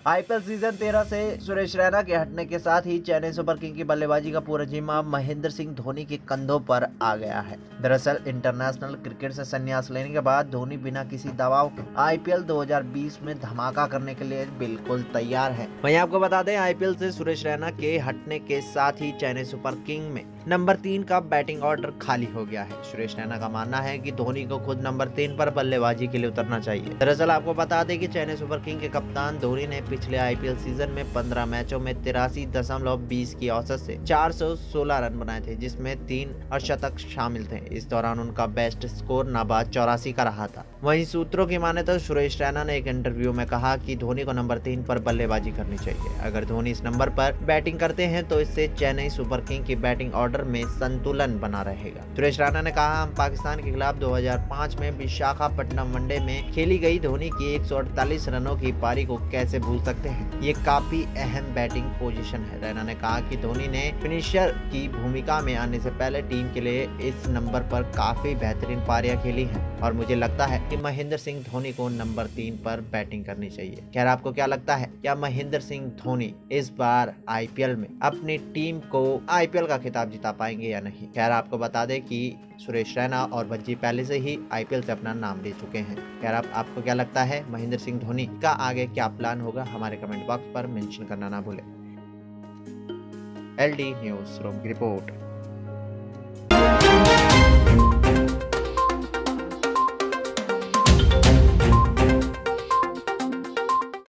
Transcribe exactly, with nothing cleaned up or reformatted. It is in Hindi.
आईपीएल सीजन तेरह से सुरेश रैना के हटने के साथ ही चेन्नई सुपर किंग की बल्लेबाजी का पूरा जिम्मा महेंद्र सिंह धोनी के कंधों पर आ गया है। दरअसल इंटरनेशनल क्रिकेट से संन्यास लेने के बाद धोनी बिना किसी दबाव के आईपीएल दो हज़ार बीस में धमाका करने के लिए बिल्कुल तैयार है। वहीं आपको बता दें, आईपीएल से सुरेश रैना के हटने के साथ ही चेन्नई सुपर किंग में नंबर तीन का बैटिंग ऑर्डर खाली हो गया है। सुरेश रैना का मानना है कि धोनी को खुद नंबर तीन पर बल्लेबाजी के लिए उतरना चाहिए। दरअसल आपको बता दें कि चेन्नई सुपर किंग के कप्तान धोनी ने पिछले आईपीएल सीजन में पंद्रह मैचों में तिरासी दशमलव बीस की औसत से चार सौ सोलह रन बनाए थे, जिसमें तीन अर्धशतक शामिल थे। इस दौरान उनका बेस्ट स्कोर नाबाद चौरासी का रहा था। वहीं सूत्रों की माने तो सुरेश रैना ने एक इंटरव्यू में कहा कि धोनी को नंबर तीन पर बल्लेबाजी करनी चाहिए। अगर धोनी इस नंबर पर बैटिंग करते हैं तो इससे चेन्नई सुपर किंग की बैटिंग ऑर्डर में संतुलन बना रहेगा। सुरेश रैना ने कहा, हम पाकिस्तान के खिलाफ दो हज़ार पाँच में विशाखापट्टनम वनडे में खेली गई धोनी की एक सौ अड़तालीस रनों की पारी को कैसे भूल सकते हैं। ये काफी अहम बैटिंग पोजीशन है। रैना ने कहा कि धोनी ने फिनिशर की भूमिका में आने से पहले टीम के लिए इस नंबर पर काफी बेहतरीन पारियां खेली हैं और मुझे लगता है कि महेंद्र सिंह धोनी को नंबर तीन पर बैटिंग करनी चाहिए। खैर, आपको क्या लगता है, क्या महेंद्र सिंह धोनी इस बार आईपीएल में अपनी टीम को आईपीएल का खिताब जिता पाएंगे या नहीं? खैर, आपको बता दें कि सुरेश रैना और भज्जी पहले से ही आईपीएल से अपना नाम ले चुके हैं। खैर, आप, आपको क्या लगता है, महेंद्र सिंह धोनी का आगे क्या प्लान होगा? हमारे कमेंट बॉक्स पर मेंशन करना ना भूलें। एलडी न्यूज़ रूम की रिपोर्ट।